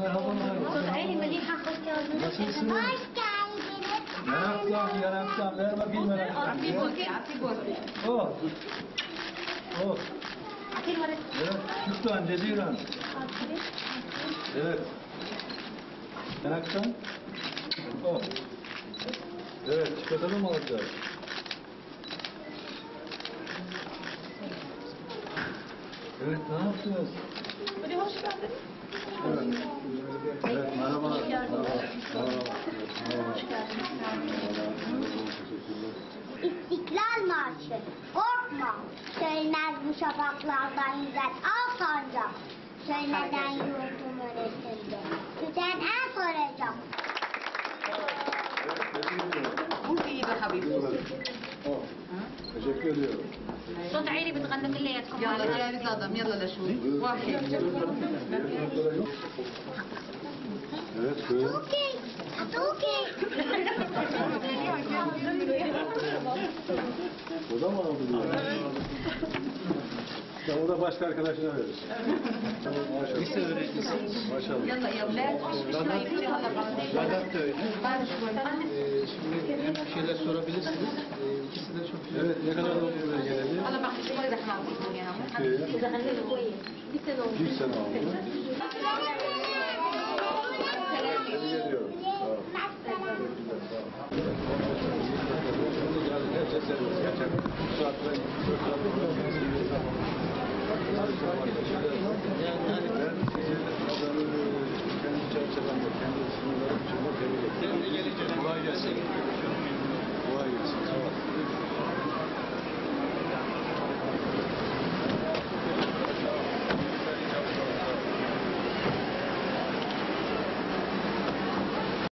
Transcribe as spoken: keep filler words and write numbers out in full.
merhaba merhaba. صدعيني مليحة خذ يا زلمة. Nasılsınız? Yanaktan, yanaktan. Ver bakayım yanaktan. أعطيه بوسة أعطيه بوسة. Oh. Oh. أعطيه مرة. Evet, şükran, ceziren. Evet. Yanaktan. Oh. Evet, çikolatalı mı alacağız? Evet, ne yaptınız? Böyle hoş geldin. Evet. Evet, merhaba. Merhaba. Merhaba. İstiklal Marşı, korkma, söylenmez bu şafaklardan yüzen al sancak. Söylenen yurdum öğretildi, tüten en soracak. قول في ايدك حبيبي. Oh. Teşekkür ediyorum. صوت عيني بتغني كلياتكم. يلا جاهز ادم يلا لشوف واحد. Evet, buyurun. Tuki, Tuki. O da mı aldı diyor? Ya o da başka arkadaşına verir. Lise öğrencisi. Maşallah. يلا يا اولاد Vedat da öyle. Ee, şimdi hem bir şeyler sorabilirsiniz. Ee, ikisi de çok güzel. Evet, ne kadar oldu buraya geleli? انا بعد شوي رح نعطيكم اياها. إذا غنيت كويس. Bir sene oldu. Tebrik ediyorum. Sağ ol. Çok güzel, sağ ol. Herkes servis. Gerçekten. Bu saatte